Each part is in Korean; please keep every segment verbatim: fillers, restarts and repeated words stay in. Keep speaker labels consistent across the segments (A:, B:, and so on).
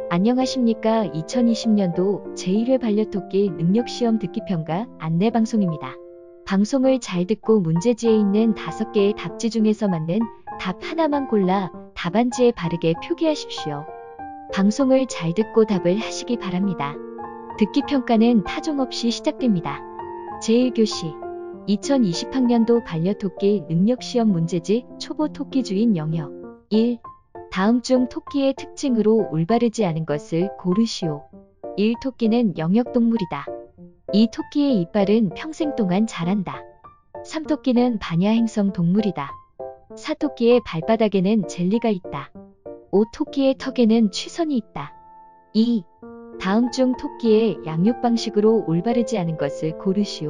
A: 안녕하십니까. 이천이십 년도 제일 회 반려토끼 능력시험 듣기평가 안내방송입니다. 방송을 잘 듣고 문제지에 있는 다섯 개의 답지 중에서 맞는 답 하나만 골라 답안지에 바르게 표기하십시오. 방송을 잘 듣고 답을 하시기 바랍니다. 듣기평가는 타종 없이 시작됩니다. 제일 교시 이천이십 학년도 반려토끼 능력시험 문제지 초보 토끼주인 영역 일. 다음 중 토끼의 특징으로 올바르지 않은 것을 고르시오. 일. 토끼는 영역동물이다. 이. 토끼의 이빨은 평생 동안 자란다. 삼. 토끼는 반야행성 동물이다. 사. 토끼의 발바닥에는 젤리가 있다. 오. 토끼의 턱에는 취선이 있다. 이. 다음 중 토끼의 양육 방식으로 올바르지 않은 것을 고르시오.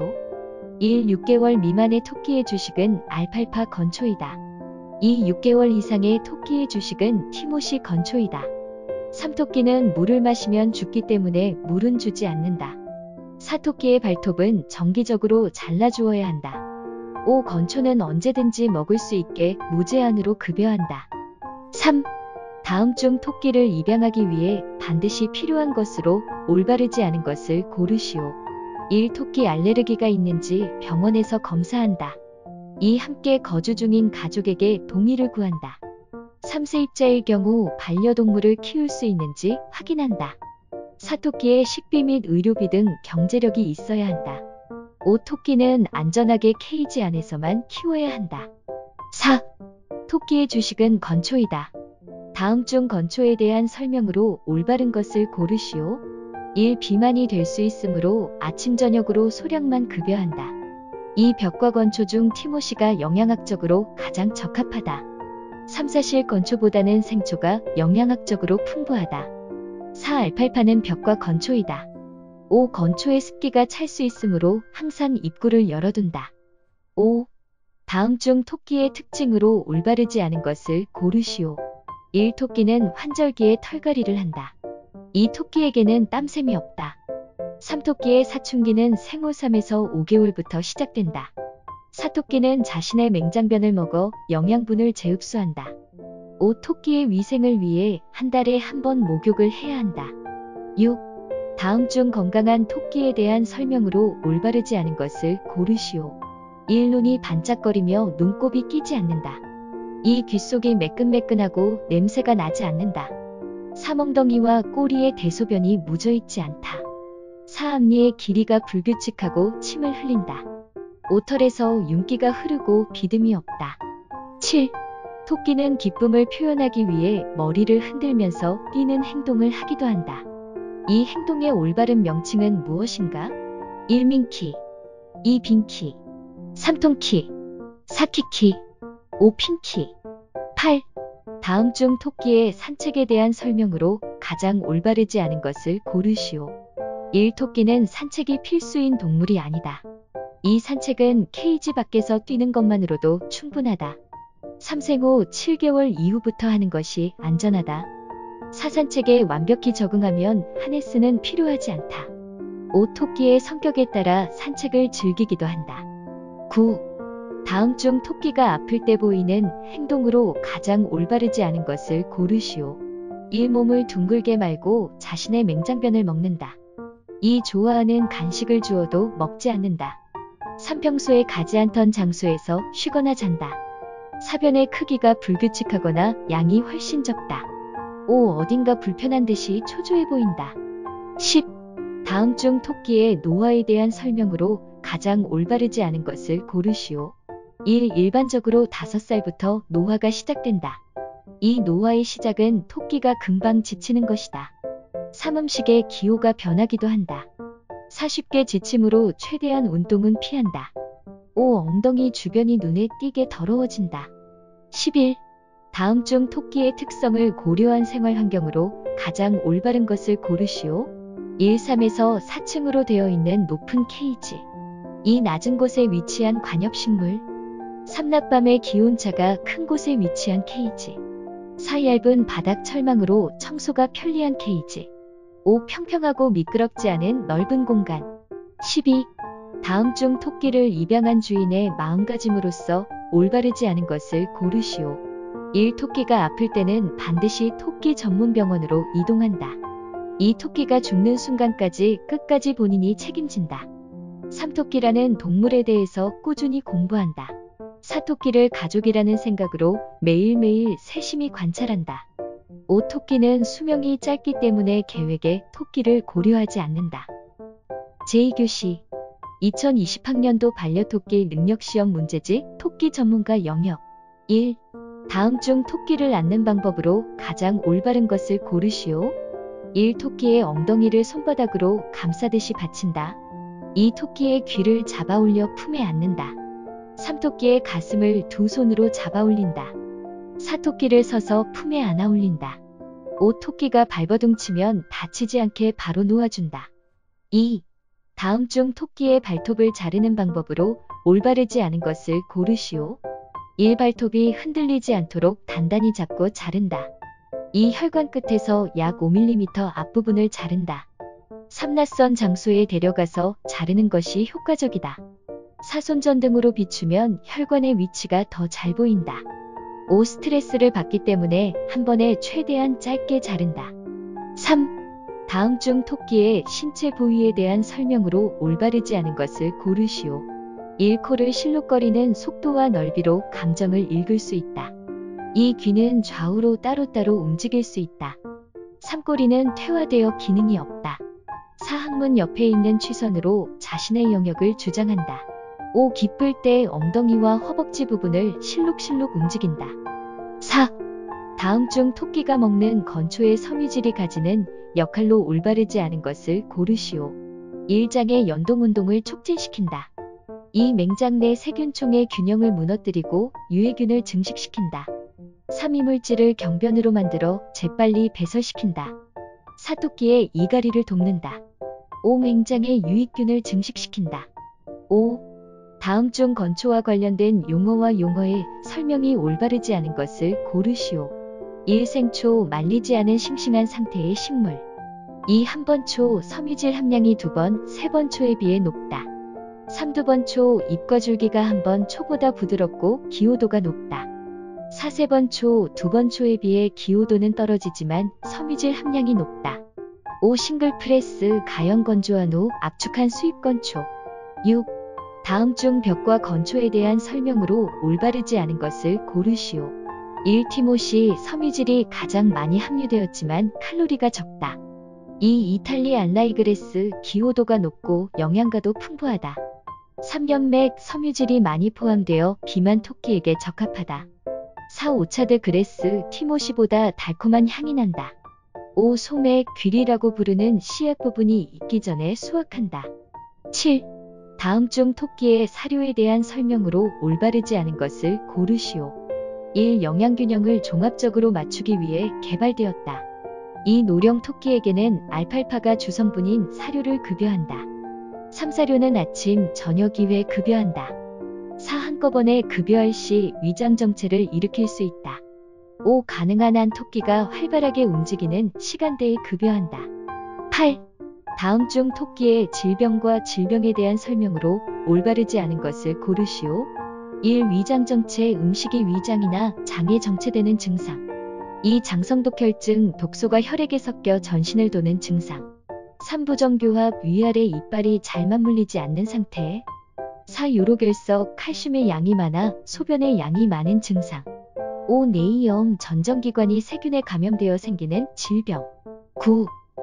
A: 일. 육 개월 미만의 토끼의 주식은 알팔파 건초이다. 이. 육 개월 이상의 토끼의 주식은 티모시 건초이다. 삼. 토끼는 물을 마시면 죽기 때문에 물은 주지 않는다. 사. 토끼의 발톱은 정기적으로 잘라주어야 한다. 오. 건초는 언제든지 먹을 수 있게 무제한으로 급여한다. 삼. 다음 중 토끼를 입양하기 위해 반드시 필요한 것으로 올바르지 않은 것을 고르시오. 일. 토끼 알레르기가 있는지 병원에서 검사한다. 이. 함께 거주 중인 가족에게 동의를 구한다. 삼. 세입자일 경우 반려동물을 키울 수 있는지 확인한다. 사. 토끼의 식비 및 의료비 등 경제력이 있어야 한다. 오. 토끼는 안전하게 케이지 안에서만 키워야 한다. 사. 토끼의 주식은 건초이다. 다음 중 건초에 대한 설명으로 올바른 것을 고르시오. 일. 비만이 될 수 있으므로 아침 저녁으로 소량만 급여한다. 이. 벽과 건초 중 티모시가 영양학적으로 가장 적합하다. 삼. 사실 건초보다는 생초가 영양학적으로 풍부하다. 사. 알팔파는 벽과 건초이다. 오. 건초의 습기가 찰 수 있으므로 항상 입구를 열어둔다. 오. 다음 중 토끼의 특징으로 올바르지 않은 것을 고르시오. 일. 토끼는 환절기에 털갈이를 한다. 이. 토끼에게는 땀샘이 없다. 삼. 토끼의 사춘기는 생후 삼에서 오 개월부터 시작된다. 사. 토끼는 자신의 맹장변을 먹어 영양분을 재흡수한다. 오. 토끼의 위생을 위해 한 달에 한 번 목욕을 해야 한다. 육. 다음 중 건강한 토끼에 대한 설명으로 올바르지 않은 것을 고르시오. 일. 눈이 반짝거리며 눈곱이 끼지 않는다. 이. 귓속이 매끈매끈하고 냄새가 나지 않는다. 삼. 엉덩이와 꼬리에 대소변이 묻어있지 않다. 사. 앞니의 길이가 불규칙하고 침을 흘린다. 오. 털에서 윤기가 흐르고 비듬이 없다. 칠. 토끼는 기쁨을 표현하기 위해 머리를 흔들면서 뛰는 행동을 하기도 한다. 이 행동의 올바른 명칭은 무엇인가? 일. 민키 이. 빈키 삼. 통키 사. 키키 오. 핑키 팔. 다음 중 토끼의 산책에 대한 설명으로 가장 올바르지 않은 것을 고르시오. 일. 토끼는 산책이 필수인 동물이 아니다. 이. 산책은 케이지 밖에서 뛰는 것만으로도 충분하다. 삼. 생후 칠 개월 이후부터 하는 것이 안전하다. 사. 산책에 완벽히 적응하면 하네스는 필요하지 않다. 오. 토끼의 성격에 따라 산책을 즐기기도 한다. 구. 다음 중 토끼가 아플 때 보이는 행동으로 가장 올바르지 않은 것을 고르시오. 일. 몸을 둥글게 말고 자신의 맹장변을 먹는다. 이. 좋아하는 간식을 주어도 먹지 않는다. 삼. 평소에 가지 않던 장소에서 쉬거나 잔다. 사변의 크기가 불규칙하거나 양이 훨씬 적다. 오. 어딘가 불편한 듯이 초조해 보인다. 십. 다음 중 토끼의 노화에 대한 설명으로 가장 올바르지 않은 것을 고르시오. 일. 일반적으로 다섯 살부터 노화가 시작된다. 이. 노화의 시작은 토끼가 금방 지치는 것이다. 삼. 음식의 기호가 변하기도 한다. 사. 쉽게 지침으로 최대한 운동은 피한다. 오. 엉덩이 주변이 눈에 띄게 더러워진다. 십일. 다음 중 토끼의 특성을 고려한 생활 환경으로 가장 올바른 것을 고르시오. 일. 삼에서 사 층으로 되어 있는 높은 케이지 이. 낮은 곳에 위치한 관엽식물 삼. 낮밤의 기온차가 큰 곳에 위치한 케이지 사. 얇은 바닥 철망으로 청소가 편리한 케이지 오. 평평하고 미끄럽지 않은 넓은 공간 십이. 다음 중 토끼를 입양한 주인의 마음가짐으로써 올바르지 않은 것을 고르시오. 일. 토끼가 아플 때는 반드시 토끼 전문 병원으로 이동한다. 이 토끼가 죽는 순간까지 끝까지 본인이 책임진다. 삼 토끼라는 동물에 대해서 꾸준히 공부한다. 사 토끼를 가족이라는 생각으로 매일매일 세심히 관찰한다. 오 토끼는 수명이 짧기 때문에 계획에 토끼를 고려하지 않는다. 제이 교시 이천이십 학년도 반려토끼 능력시험 문제지 토끼 전문가 영역 일. 다음 중 토끼를 안는 방법으로 가장 올바른 것을 고르시오. 일. 토끼의 엉덩이를 손바닥으로 감싸듯이 받친다. 이. 토끼의 귀를 잡아 올려 품에 안는다. 삼. 토끼의 가슴을 두 손으로 잡아 올린다. 사. 토끼를 서서 품에 안아 올린다. 오. 토끼가 발버둥치면 다치지 않게 바로 놓아준다. 이. 다음 중 토끼의 발톱을 자르는 방법으로 올바르지 않은 것을 고르시오. 일. 발톱이 흔들리지 않도록 단단히 잡고 자른다. 이. 혈관 끝에서 약 오 밀리미터 앞부분을 자른다. 삼. 낯선 장소에 데려가서 자르는 것이 효과적이다. 사. 손전등으로 비추면 혈관의 위치가 더 잘 보인다. 오. 스트레스를 받기 때문에 한 번에 최대한 짧게 자른다. 삼. 다음 중 토끼의 신체 부위에 대한 설명으로 올바르지 않은 것을 고르시오. 일. 코를 실룩거리는 속도와 넓이로 감정을 읽을 수 있다. 이. 귀는 좌우로 따로따로 움직일 수 있다. 삼. 꼬리는 퇴화되어 기능이 없다. 사. 항문 옆에 있는 취선으로 자신의 영역을 주장한다. 오. 기쁠 때 엉덩이와 허벅지 부분을 실룩실룩 움직인다. 사. 다음 중 토끼가 먹는 건초의 섬유질이 가지는 역할로 올바르지 않은 것을 고르시오. 일. 장의 연동운동을 촉진시킨다. 이. 맹장 내 세균총의 균형을 무너뜨리고 유해균을 증식시킨다. 삼. 이물질을 경변으로 만들어 재빨리 배설시킨다. 사. 토끼의 이갈이를 돕는다. 오. 맹장의 유익균을 증식시킨다. 오. 다음 중 건초와 관련된 용어와 용어의 설명이 올바르지 않은 것을 고르시오. 일. 생초, 말리지 않은 싱싱한 상태의 식물. 이. 한 번 초, 섬유질 함량이 두 번, 세 번 초에 비해 높다. 삼. 두 번 초, 잎과 줄기가 한 번 초보다 부드럽고 기호도가 높다. 사. 세 번 초, 두 번 초에 비해 기호도는 떨어지지만 섬유질 함량이 높다. 오. 싱글 프레스, 가연 건조한 후 압축한 수입 건초. 육. 다음 중 벽과 건초에 대한 설명으로 올바르지 않은 것을 고르시오. 일. 티모시, 섬유질이 가장 많이 함유되었지만 칼로리가 적다. 이. 이탈리 안라이그레스, 기호도가 높고 영양가도 풍부하다. 삼. 연맥, 섬유질이 많이 포함되어 비만 토끼에게 적합하다. 사. 오차드 그레스, 티모시보다 달콤한 향이 난다. 오. 소맥, 귀리라고 부르는 씨앗 부분이 익기 전에 수확한다. 칠. 다음 중 토끼의 사료에 대한 설명으로 올바르지 않은 것을 고르시오. 일. 영양균형을 종합적으로 맞추기 위해 개발되었다. 이. 노령 토끼에게는 알팔파가 주성분인 사료를 급여한다. 삼. 사료는 아침, 저녁 이회 급여한다. 사. 한꺼번에 급여할 시 위장 정체를 일으킬 수 있다. 오. 가능한 한 토끼가 활발하게 움직이는 시간대에 급여한다. 팔. 다음 중 토끼의 질병과 질병에 대한 설명으로 올바르지 않은 것을 고르시오. 일. 위장 정체, 음식이 위장이나 장에 정체되는 증상. 이. 장성독혈증, 독소가 혈액에 섞여 전신을 도는 증상. 삼. 부정교합, 위아래 이빨이 잘 맞물리지 않는 상태. 사. 요로결석, 칼슘의 양이 많아 소변의 양이 많은 증상. 오. 뇌이염, 전정기관이 세균에 감염되어 생기는 질병. 구.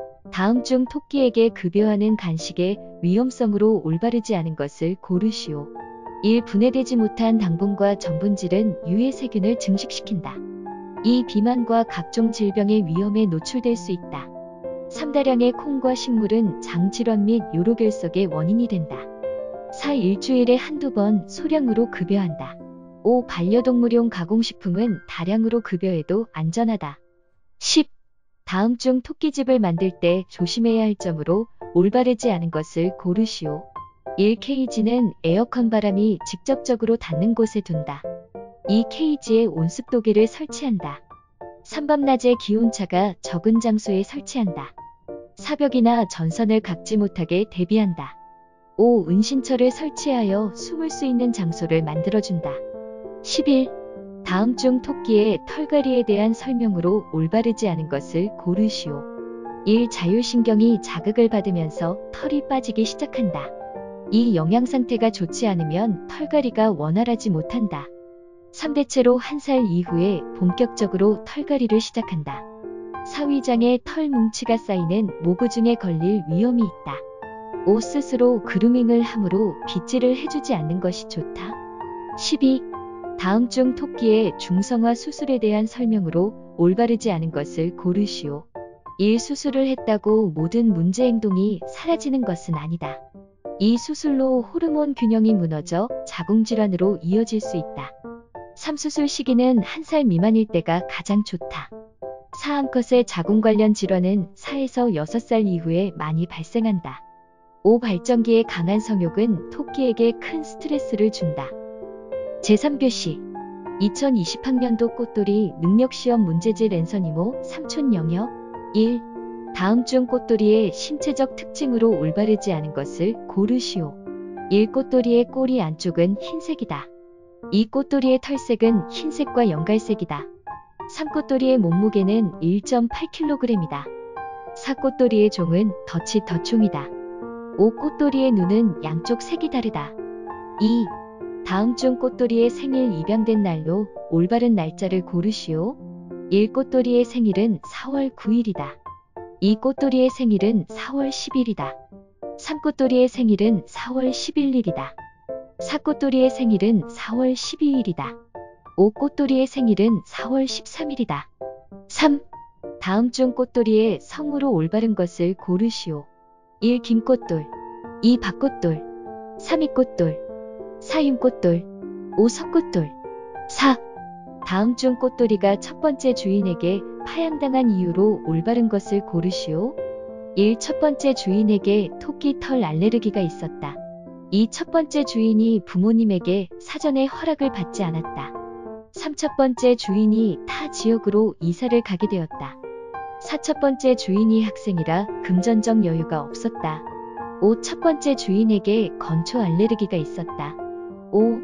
A: 다음 중 토끼에게 급여하는 간식의 위험성으로 올바르지 않은 것을 고르시오. 일. 분해되지 못한 당분과 전분질은 유해 세균을 증식시킨다. 이. 비만과 각종 질병의 위험에 노출될 수 있다. 삼. 다량의 콩과 식물은 장질환 및 요로결석의 원인이 된다. 사. 일주일에 한두 번 소량으로 급여한다. 오. 반려동물용 가공식품은 다량으로 급여해도 안전하다. 십. 다음 중 토끼집을 만들 때 조심해야 할 점으로 올바르지 않은 것을 고르시오. 일. 케이지는 에어컨 바람이 직접적으로 닿는 곳에 둔다. 이. 케이지에 온습도계를 설치한다. 삼. 밤낮의 기온차가 적은 장소에 설치한다. 사. 벽이나 전선을 각지 못하게 대비한다. 오. 은신처를 설치하여 숨을 수 있는 장소를 만들어준다. 십일. 다음 중 토끼의 털갈이에 대한 설명으로 올바르지 않은 것을 고르시오. 일. 자율신경이 자극을 받으면서 털이 빠지기 시작한다. 이 영양 상태가 좋지 않으면 털갈이가 원활하지 못한다. 삼. 대체로 한 살 이후에 본격적으로 털갈이를 시작한다. 사. 위장에 털 뭉치가 쌓이는 모구증에 걸릴 위험이 있다. 오. 스스로 그루밍을 함으로 빗질을 해주지 않는 것이 좋다. 십이. 다음 중 토끼의 중성화 수술에 대한 설명으로 올바르지 않은 것을 고르시오. 일. 수술을 했다고 모든 문제 행동이 사라지는 것은 아니다. 이. 수술로 호르몬 균형이 무너져 자궁질환으로 이어질 수 있다. 삼. 수술 시기는 한 살 미만일 때가 가장 좋다. 사. 암컷의 자궁 관련 질환은 사에서 여섯 살 이후에 많이 발생한다. 오. 발정기의 강한 성욕은 토끼에게 큰 스트레스를 준다. 제삼 교시 이천이십 학년도 꽃돌이 능력시험 문제지 랜선 삼촌 영역 일. 다음 중 꽃돌이의 신체적 특징으로 올바르지 않은 것을 고르시오. 일. 꽃돌이의 꼬리 안쪽은 흰색이다. 이. 꽃돌이의 털색은 흰색과 연갈색이다. 삼. 꽃돌이의 몸무게는 일 점 팔 킬로그램이다. 사. 꽃돌이의 종은 덫이 덫종이다. 오. 꽃돌이의 눈은 양쪽 색이 다르다. 이. 다음 중 꽃돌이의 생일 입양된 날로 올바른 날짜를 고르시오. 일. 꽃돌이의 생일은 사월 구일이다. 이. 꽃돌이의 생일은 사월 십일이다. 삼. 꽃돌이의 생일은 사월 십일일이다. 사. 꽃돌이의 생일은 사월 십이일이다. 오. 꽃돌이의 생일은 사월 십삼일이다. 삼. 다음 중 꽃돌이의 성으로 올바른 것을 고르시오. 일. 김꽃돌 이. 박꽃돌 삼. 이꽃돌 사. 윤꽃돌 오. 석꽃돌 사. 다음 중 꽃돌이가 첫 번째 주인에게 파양당한 이유로 올바른 것을 고르시오. 일. 첫 번째 주인에게 토끼 털 알레르기가 있었다. 이. 첫 번째 주인이 부모님에게 사전에 허락을 받지 않았다. 삼. 첫 번째 주인이 타 지역으로 이사를 가게 되었다. 사. 첫 번째 주인이 학생이라 금전적 여유가 없었다. 오. 첫 번째 주인에게 건초 알레르기가 있었다. 오.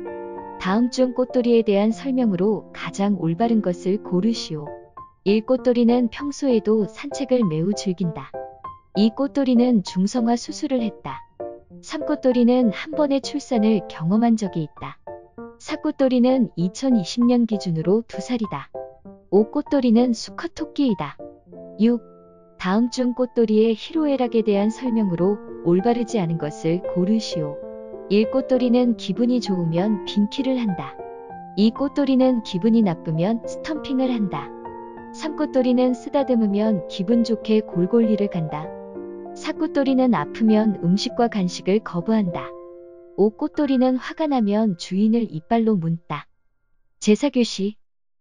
A: 다음 중 꽃돌이에 대한 설명으로 가장 올바른 것을 고르시오. 일. 꽃돌이는 평소에도 산책을 매우 즐긴다. 이. 꽃돌이는 중성화 수술을 했다. 삼. 꽃돌이는 한 번의 출산을 경험한 적이 있다. 사. 꽃돌이는 이천이십 년 기준으로 두 살이다. 오. 꽃돌이는 수컷 토끼이다. 육. 다음 중 꽃돌이의 희로애락에 대한 설명으로 올바르지 않은 것을 고르시오. 일. 꽃돌이는 기분이 좋으면 빙키를 한다. 이. 꽃돌이는 기분이 나쁘면 스텀핑을 한다. 삼. 꽃돌이는 쓰다듬으면 기분 좋게 골골리를 간다. 사. 꽃돌이는 아프면 음식과 간식을 거부한다. 오. 꽃돌이는 화가 나면 주인을 이빨로 문다. 제사 교시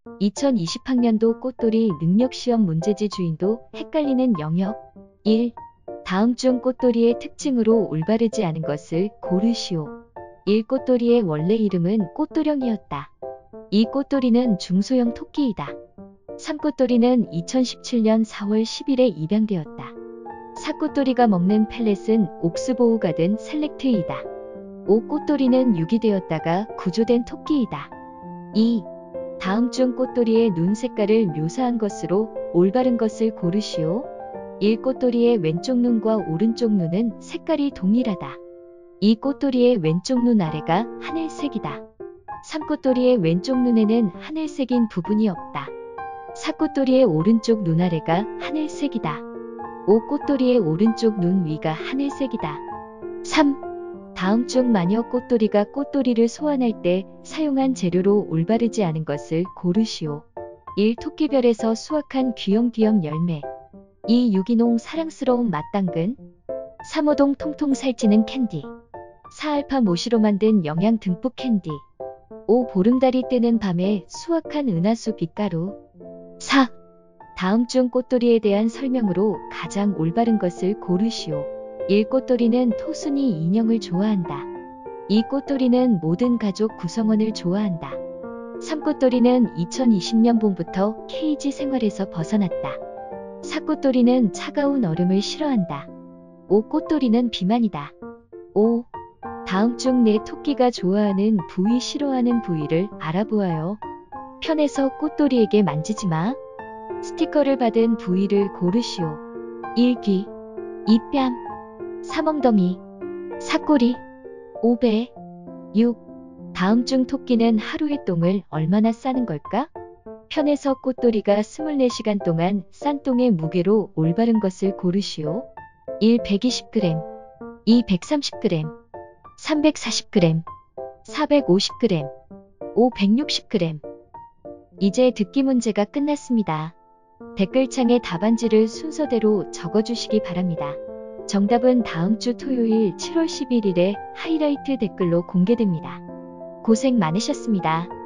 A: 이천이십 학년도 꽃돌이 능력시험 문제지 주인도 헷갈리는 영역 일. 다음 중 꽃돌이의 특징으로 올바르지 않은 것을 고르시오. 일. 꽃돌이의 원래 이름은 꽃도령이었다. 이. 꽃돌이는 중소형 토끼이다. 삼. 꽃돌이는 이천십칠 년 사월 십일에 입양되었다. 사. 꽃돌이가 먹는 펠렛은 옥스보우가든 셀렉트이다. 오. 꽃돌이는 유기되었다가 구조된 토끼이다. 이. 다음 중 꽃돌이의 눈 색깔을 묘사한 것으로 올바른 것을 고르시오. 일. 꽃돌이의 왼쪽 눈과 오른쪽 눈은 색깔이 동일하다. 이. 꽃돌이의 왼쪽 눈 아래가 하늘색이다. 삼. 꽃돌이의 왼쪽 눈에는 하늘색인 부분이 없다. 사. 꽃돌이의 오른쪽 눈 아래가 하늘색이다. 오. 꽃돌이의 오른쪽 눈 위가 하늘색이다. 삼. 다음 중 마녀 꽃돌이가 꽃돌이를 소환할 때 사용한 재료로 올바르지 않은 것을 고르시오. 일. 토끼별에서 수확한 귀염귀염 열매 이. 유기농 사랑스러운 맛당근 삼. 오동 통통 살찌는 캔디 사. 알파 모시로 만든 영양 듬뿍 캔디 오. 보름달이 뜨는 밤에 수확한 은하수 빛가루 사. 다음 중 꽃돌이에 대한 설명으로 가장 올바른 것을 고르시오. 일. 꽃돌이는 토순이 인형을 좋아한다. 이. 꽃돌이는 모든 가족 구성원을 좋아한다. 삼. 꽃돌이는 이천이십 년 봄부터 케이지 생활에서 벗어났다. 사. 꽃돌이는 차가운 얼음을 싫어한다. 오. 꽃돌이는 비만이다. 오. 다음 중 내 토끼가 좋아하는 부위 싫어하는 부위를 알아보아요. 편에서 꽃돌이에게 만지지 마. 스티커를 받은 부위를 고르시오. 일. 귀 이. 뺨 삼. 엉덩이 사. 꼬리 오. 배 육. 다음 중 토끼는 하루에 똥을 얼마나 싸는 걸까? 편에서 꽃돌이가 스물네 시간 동안 싼 똥의 무게로 올바른 것을 고르시오. 일. 백이십 그램 이. 백삼십 그램 삼. 백사십 그램 사. 백오십 그램 오. 백육십 그램. 이제 듣기 문제가 끝났습니다. 댓글창에 답안지를 순서대로 적어주시기 바랍니다. 정답은 다음 주 토요일 칠월 십일일에 하이라이트 댓글로 공개됩니다. 고생 많으셨습니다.